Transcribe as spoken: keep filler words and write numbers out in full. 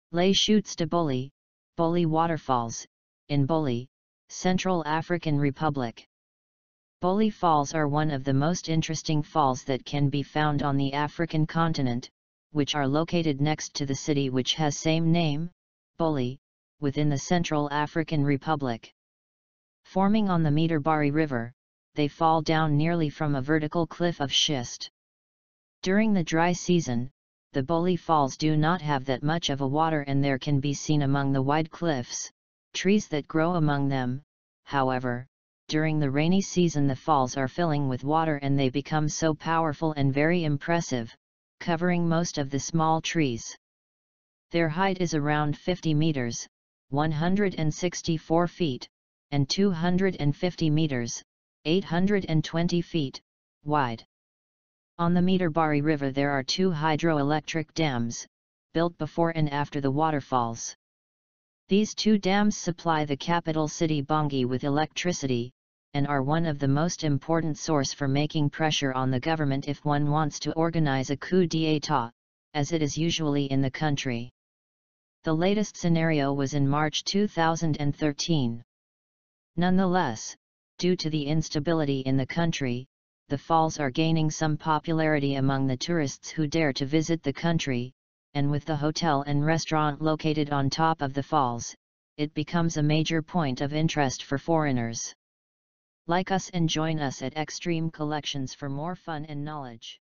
Les Chutes de Boli, Boli Waterfalls, in Boli, Central African Republic. Boli Falls are one of the most interesting falls that can be found on the African continent, which are located next to the city which has same name, Boli, within the Central African Republic. Forming on the Meterbari River, they fall down nearly from a vertical cliff of schist. During the dry season, the Boli Falls do not have that much of a water and there can be seen among the wide cliffs, trees that grow among them. However, during the rainy season the falls are filling with water and they become so powerful and very impressive, covering most of the small trees. Their height is around fifty meters, one hundred sixty-four feet, and two hundred fifty meters, eight hundred twenty feet, wide. On the Meterbari River there are two hydroelectric dams, built before and after the waterfalls. These two dams supply the capital city Bangui with electricity, and are one of the most important source for making pressure on the government if one wants to organize a coup d'état, as it is usually in the country. The latest scenario was in March two thousand thirteen. Nonetheless, due to the instability in the country, the falls are gaining some popularity among the tourists who dare to visit the country, and with the hotel and restaurant located on top of the falls, it becomes a major point of interest for foreigners. Like us and join us at Extreme Collections for more fun and knowledge.